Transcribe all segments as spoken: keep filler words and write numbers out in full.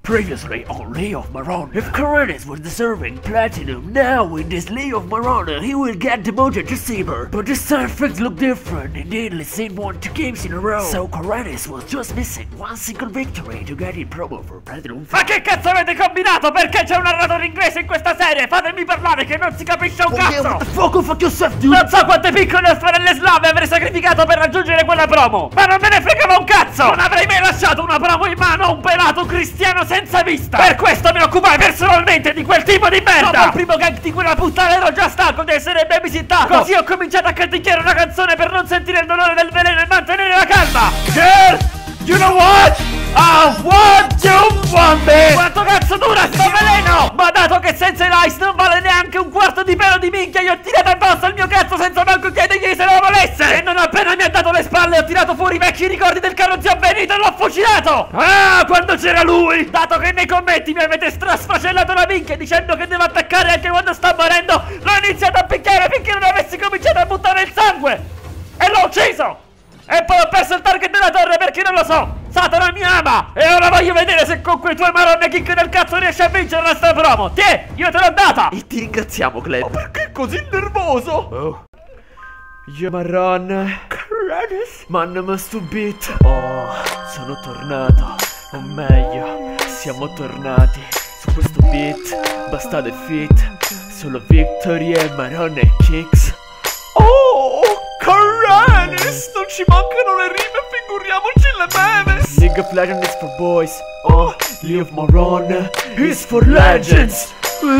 Previously on League of Marana, if Karanis was deserving platinum, now in this League of Marana he will get demoted to Saber. But this time things look different, indeed Lissin won two games in a row. So Karanis was just missing one single victory to get in promo for platinum. Ma che cazzo avete combinato? Perché c'è un narratore inglese in questa serie? Fatemi parlare che non si capisce un cazzo! What the fuck, go fuck yourself, dude! Non so quante piccole sorelle slave avrei sacrificato per raggiungere quella promo, ma non me ne fregava un cazzo! Non avrei mai lasciato una promo in mano a un pelato cristiano senza vista! Per questo mi occupai personalmente di quel tipo di merda! Dopo il primo gang di quella puttana ero già stanco di essere babysittato! Così ho cominciato a canticchiare una canzone per non sentire il dolore del veleno e mantenere la calma! Girl, you know what? I want you want me! Quanto cazzo dura sto veleno? Ma dato che senza l'Ice non vale neanche un quarto di pelo di minchia, gli ho tirato addosso al mio cazzo senza manco chiedergli se lo volesse! E non appena mi ha dato le spalle ho tirato fuori i vecchi ricordi del caro zio Benito e l'ho fucilato! Ah, quando c'era lui! Dato che nei commenti mi avete strasfacellato la minchia dicendo che devo attaccare anche quando sta morendo, l'ho iniziato a picchiare finché non avessi cominciato a buttare il sangue! E l'ho ucciso! E poi ho perso il target della torre perché non lo so! Satana mi ama! E ora voglio vedere se con quei tuoi marronne kick del cazzo riesci a vincere la sta promo! Tiè, io te l'ho data! E ti ringraziamo, Glenn! Ma perché così nervoso? Oh. Io marron Man must beat. Oh, sono tornato. O meglio, siamo tornati. Su questo beat, basta defeat. Solo vittorie, marronne e kicks. Oh, Karanis! Non ci mancano le rime, figuriamoci le memes! League of Legends is for boys. Oh, League of Marana is for legends.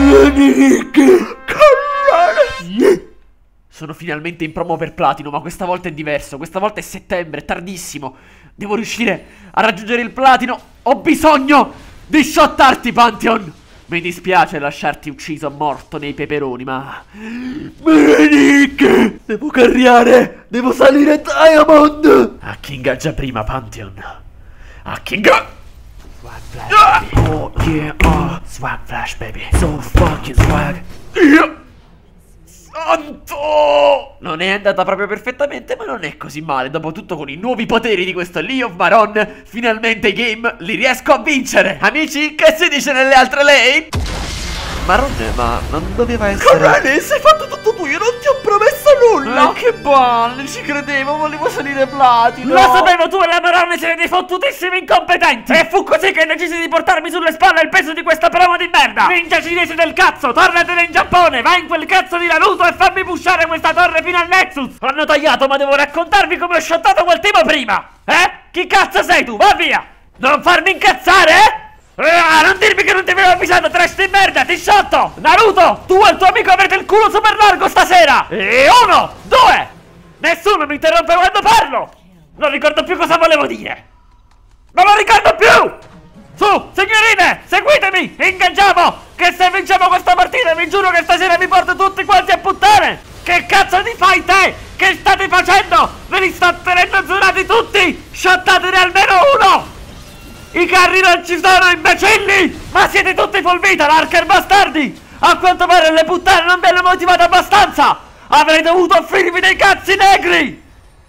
Karanis! Sono finalmente in promo per platino, ma questa volta è diverso. Questa volta è settembre, è tardissimo. Devo riuscire a raggiungere il platino. Ho bisogno di shottarti, Pantheon. Mi dispiace lasciarti ucciso morto nei peperoni, ma... Nick! Devo carriare! Devo salire Diamond! A King già prima, Pantheon. A King... Swag flash, baby. Oh, yeah, oh. Swag flash, baby. So fucking swag. Yeah. Santo! Non è andata proprio perfettamente, ma non è così male. Dopotutto, con i nuovi poteri di questo League of Marana, finalmente i game li riesco a vincere. Amici, che si dice nelle altre lane? Marone, ma non doveva essere... Karanis, hai fatto tutto tu, io non ti ho promesso nulla! Ma che balle, ci credevo, volevo salire platino! Lo sapevo, tu e la Marone siete dei fottutissimi incompetenti! E fu così che decisi di portarmi sulle spalle il peso di questa promo di merda! Ninja cinese del cazzo, tornatene in Giappone, vai in quel cazzo di Naruto e fammi pushare questa torre fino al Nexus! Hanno tagliato, ma devo raccontarvi come ho shottato quel tipo prima! Eh? Chi cazzo sei tu? Va via! Non farmi incazzare, eh? Ah, non dirmi che non ti avevo avvisato, trash di merda, ti shotto! Naruto, tu e il tuo amico avrete il culo super largo stasera! E uno, due! Nessuno mi interrompe quando parlo! Non ricordo più cosa volevo dire! Non lo ricordo più! Su, signorine, seguitemi! Ingaggiamo! Che se vinciamo questa partita vi giuro che stasera vi porto tutti quanti a puttane! Che cazzo di fai te? Che state facendo? Ve li sto tenendo zurati tutti! Shottatene almeno uno! I carri non ci sono, imbecilli! Ma siete tutti full vita, larker bastardi! A quanto pare le puttane non vi hanno motivato abbastanza! Avrei dovuto offrirvi dei cazzi negri!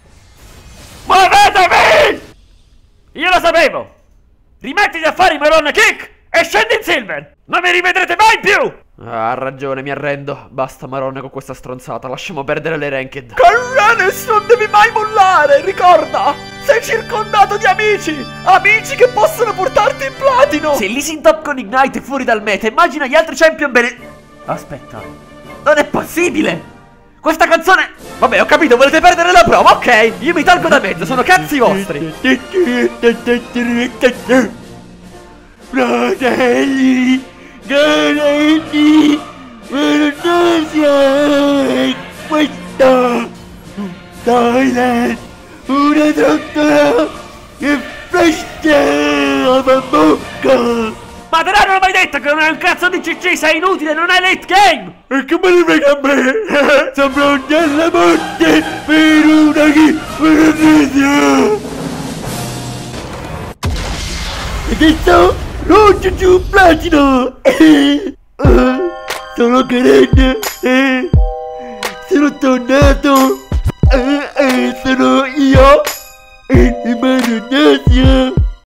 Muovetevi! Io lo sapevo! Rimettiti a fare i marron kick e scendi in silver! Non mi rivedrete mai più! Ah, ha ragione, mi arrendo. Basta marone con questa stronzata, lasciamo perdere le ranked. Karanis, non devi mai mollare, ricorda! Sei circondato di amici! Amici che possono portarti in platino! Se Lissin top con Ignite è fuori dal meta, immagina gli altri champion bene... Aspetta, non è possibile! Questa canzone... Vabbè, ho capito, volete perdere la prova, ok! Io mi tolgo da mezzo, sono cazzi vostri! Fratelli! Garanti! Questa... Thailand! Una trottola che fresca la bocca! Ma te l'hanno mai detto che non è un cazzo di C C, sei inutile, non hai late game! E che me ne frega a me? Sono pronti alla morte per una chi... una video! E che sto? Roccio giù platino! Sono Karen! Sono tornato! Sono io! Il Maronazia!